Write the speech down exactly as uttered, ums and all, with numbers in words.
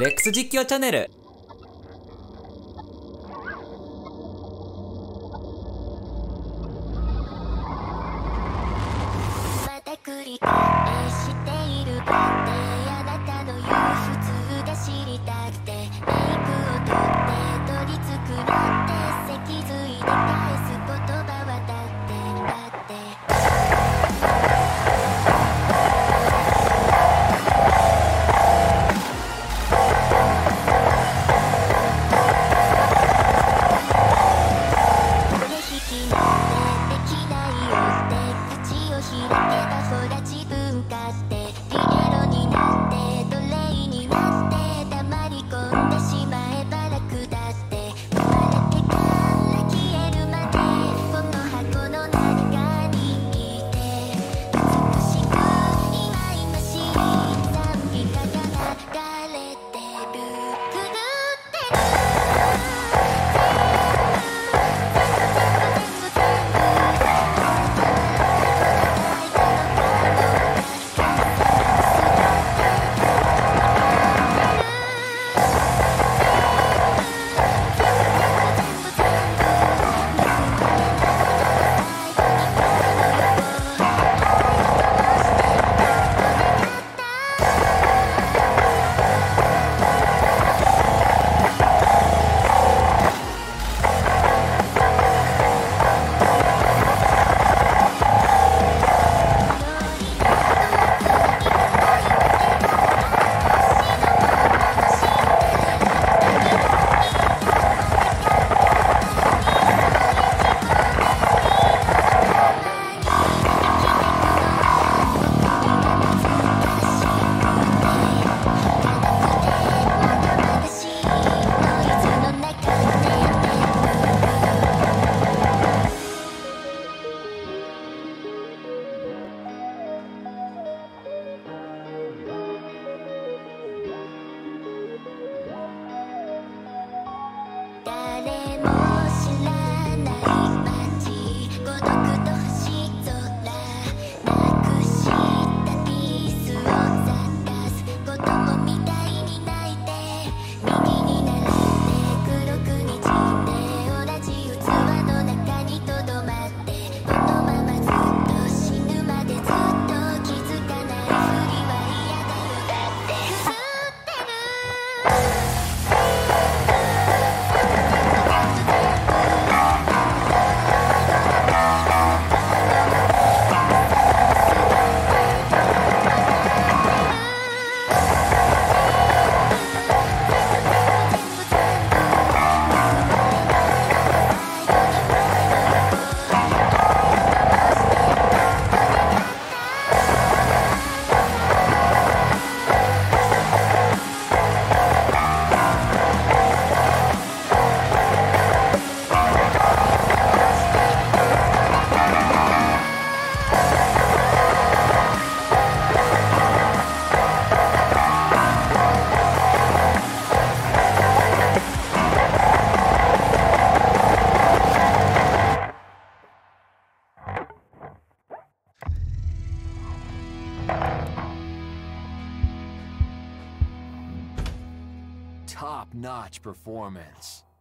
レックス実況チャンネル。 また繰り返しているってあなたの言う普通が知りたくて、メイクを取って取り繕って脊髄で返す言葉はだってだって手引きなんてできないよって口を開けばほら自分勝手リエロになって奴隷になって黙り込んでしまえば楽だって生まれてから消えるまでこの箱の何かにいて美しく忌々しい賛美歌が流れてる狂ってる誰も知らない街孤独と星空なくしたピースを探す子供みたいに泣いて右に並んで黒くにじんで同じ器の中にとどまってこのままずっと死ぬまでずっと気づかないふりは嫌だよだって狂ってる Top-notch performance.